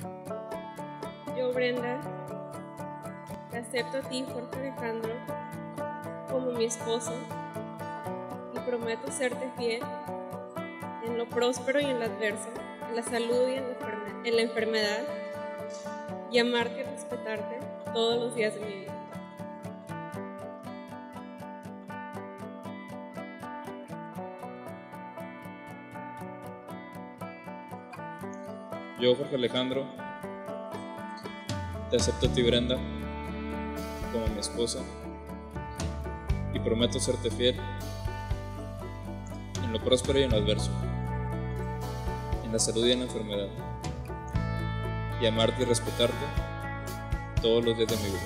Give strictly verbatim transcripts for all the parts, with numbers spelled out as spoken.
Yo, Brenda, te acepto a ti, Jorge Alejandro, como mi esposo y prometo serte fiel en lo próspero y en lo adverso, en la salud y en la, enferme- en la enfermedad, y amarte y respetarte todos los días de mi vida. Yo, Jorge Alejandro, te acepto a ti, Brenda, como mi esposa y prometo serte fiel en lo próspero y en lo adverso, en la salud y en la enfermedad, y amarte y respetarte todos los días de mi vida.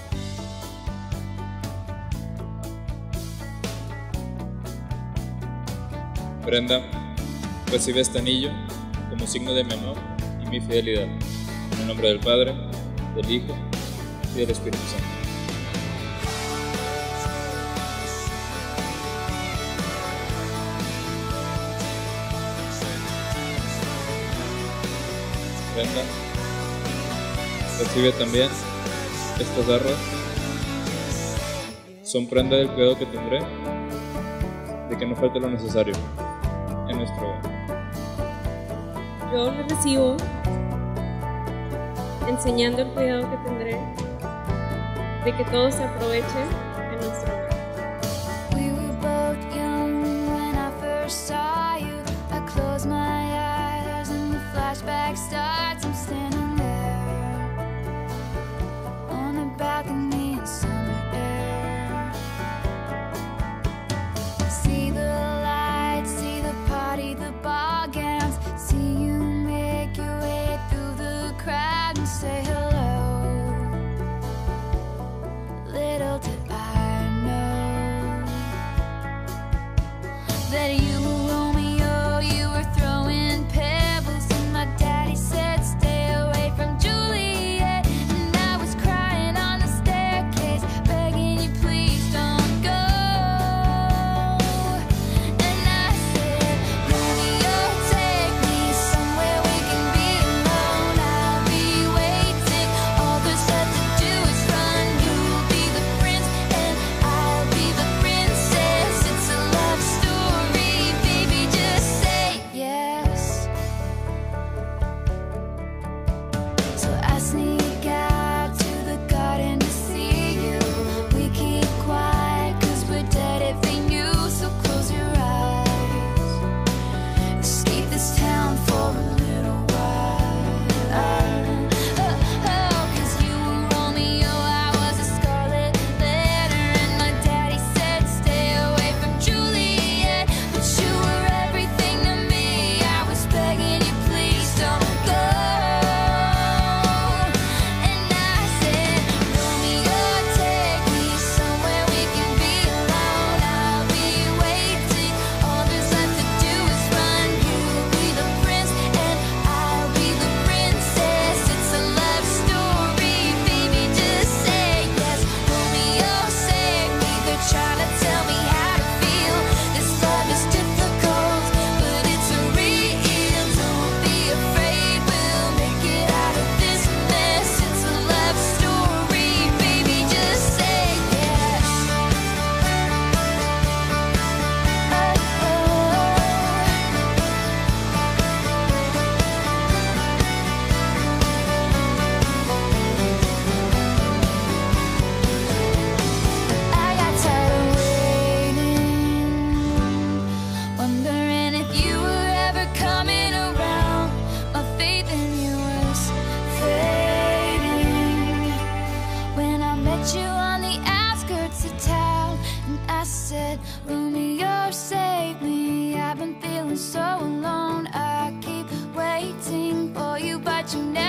Brenda, recibe este anillo como signo de mi amor y mi fidelidad, en el nombre del Padre, del Hijo y del Espíritu Santo. Brenda, recibe también estas garras. Son prenda del cuidado que tendré de que no falte lo necesario en nuestro hogar. Yo lo recibo enseñando el cuidado que tendré de que todo se aproveche en nuestro hogar. We were both young when I first saw you. I close my eyes and the flashback starts. I'm standing there on a balcony in summer air. See the lights, see the party, the ball gowns. See you make your way through the crowd and say hello. Little did I know that you were Romeo, you were throwing pebbles, and my daddy said stay away from Juliet, and I was crying on the staircase, begging you please don't go. And I said, Romeo, take me somewhere we can be alone. I'll be waiting, all there's left to do is run. You'll be the prince and I'll be the princess. It's a love story, baby, just say yes. So I sneak out to the garden to see you. We keep quiet cause we're dead if they knew. So close your eyes, escape this town for a little while. Oh, oh, cause you were Romeo, I was a scarlet letter, and my daddy said stay away from Juliet, but you were everything to me. I was begging you please don't go. And I said, Romeo, take me somewhere we can be alone. I'll be waiting, all there's left to do is run. You'll be the prince and I'll be the princess. It's a love story, baby, just say yes. Romeo, save me, they're trying to tell me how to feel. This love is difficult, but it's real. Don't be afraid, we'll make it out of this mess. It's a love story, baby, just say yes. I got tired of waiting, wondering if you were ever coming around. My faith in you was fading when I met you on the outskirts of town, and I said, Romeo, save me. I've been feeling so alone. I keep waiting for you, but you never